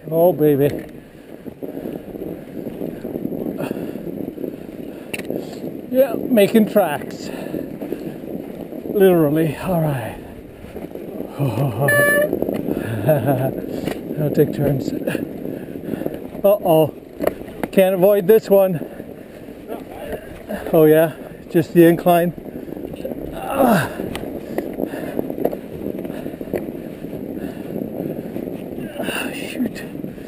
Oh, baby. Yeah, making tracks. Literally. All right. I'll take turns. Uh-oh. Can't avoid this one. Oh, yeah? Just the incline. Shoot.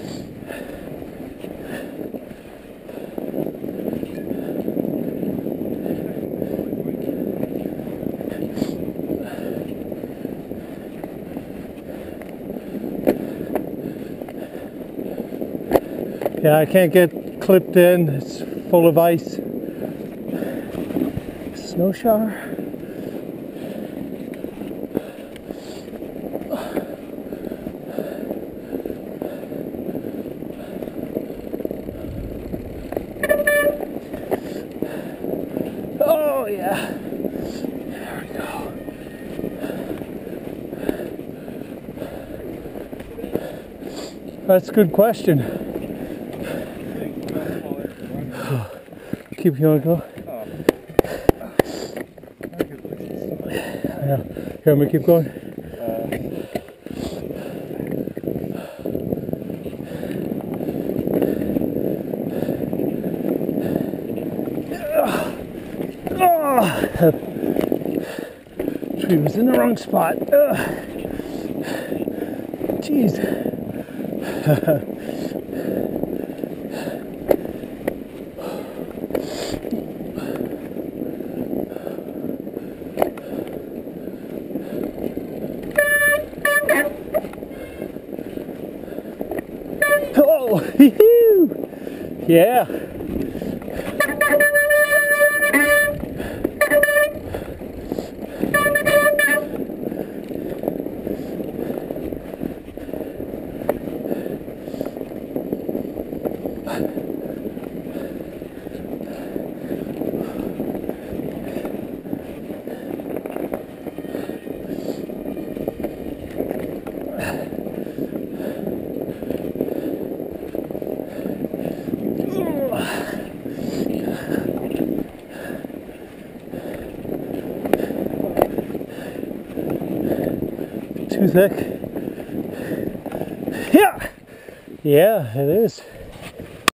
Yeah, I can't get clipped in. It's full of ice. Snow shower. Oh yeah. There we go. That's a good question. Keep going, go. Yeah. Here, let me keep going. Tree was in the wrong spot. Jeez. Oh, yeah. Too thick. Yeah, yeah, it is.